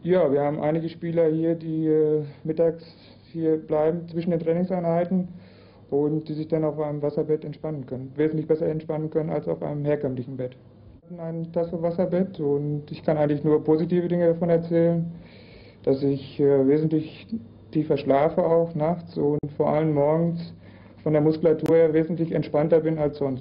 Ja, wir haben einige Spieler hier, die mittags hier bleiben zwischen den Trainingseinheiten und die sich dann auf einem Wasserbett entspannen können. Wesentlich besser entspannen können als auf einem herkömmlichen Bett. Wir hatten ein Tasso-Wasserbett und ich kann eigentlich nur positive Dinge davon erzählen, dass ich wesentlich tiefer schlafe auch nachts und vor allem morgens von der Muskulatur her wesentlich entspannter bin als sonst.